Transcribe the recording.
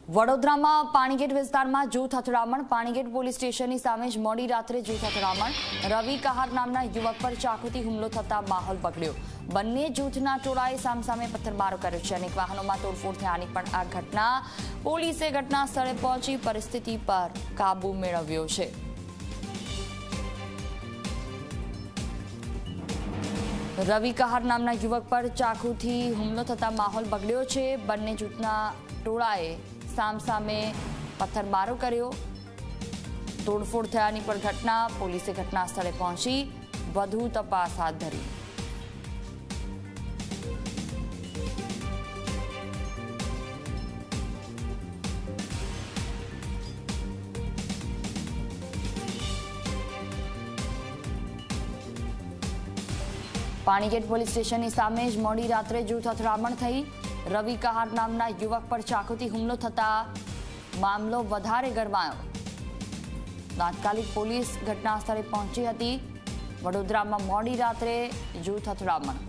વડોદરામાં પાણીગેટ વિસ્તારમાં જૂથ અથડામણ। પાણીગેટ પોલીસ સ્ટેશનની સામે જ મોડી રાત્રે જૂથ અથડામણ। રવિ કહાર નામના યુવક પર ચાકુથી હુમલો થતા માહોલ બગડ્યો। બંને જૂથના ટોળાએ સામસામે પથ્થરમારો કર્યો છે। અનેક વાહનોમાં તોડફોડ થયાની પણ આ ઘટના। પોલીસે ઘટના સ્થળે પહોંચી પરિસ્થિતિ પર કાબુ મેળવ્યો છે। રવિ કહાર નામના યુવક પર ચાકુથી હુમલો થતા માહોલ બગડ્યો છે। બંને જૂથના ટોળાએ સામસામે પથ્થરમારો કર્યો। તોડફોડ થયાની પણ ઘટના। પોલીસે ઘટના સ્થળે પહોંચી વધુ તપાસ હાથ ધરી। પાણીગેટ પોલીસ સ્ટેશનની સામે જ મોડી રાત્રે જૂથ અથડામણ થઈ। રવિ કહાર નામના યુવક પર ચાકુથી હુમલો થતા મામલો વધારે ગરમાયો। તાત્કાલિક પોલીસ ઘટના સ્થળે પહોંચી હતી। વડોદરામાં મોડી રાત્રે જૂથ અથડામણ।